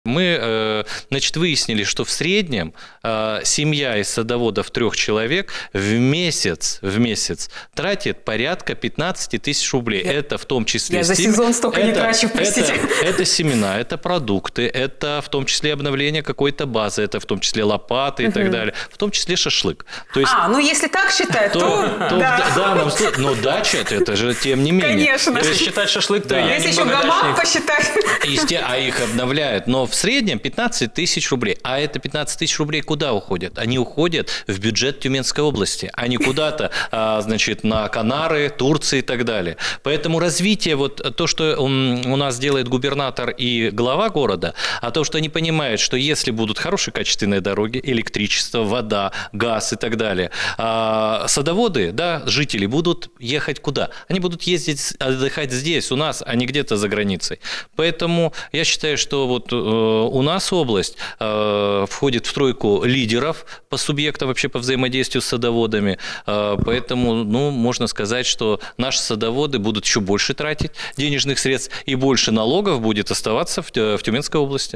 Мы, значит, выяснили, что в среднем семья из садоводов 3 человек в месяц тратит порядка 15 тысяч рублей. Это в том числе... Я за сезон столько не трачу, простите. Это семена, это продукты, это в том числе обновление какой-то базы, это в том числе лопаты и так далее, в том числе шашлык. То есть, ну если так считать, да, но дача, это же тем не менее. Конечно. Если считать шашлык, то я если еще гамак посчитать. А их обновляют, но в среднем 15 тысяч рублей. А это 15 тысяч рублей куда уходят? Они уходят в бюджет Тюменской области, а не куда-то, значит, на Канары, Турции и так далее. Поэтому развитие, вот то, что у нас делает губернатор и глава города, а то, что они понимают, что если будут хорошие качественные дороги, электричество, вода, газ и так далее, садоводы, да, жители будут ехать куда? Они будут ездить, отдыхать здесь, у нас, а не где-то за границей. Поэтому я считаю, что вот у нас область входит в тройку лидеров по субъектам вообще по взаимодействию с садоводами. Поэтому, можно сказать, что наши садоводы будут еще больше тратить денежных средств и больше налогов будет оставаться в Тюменской области.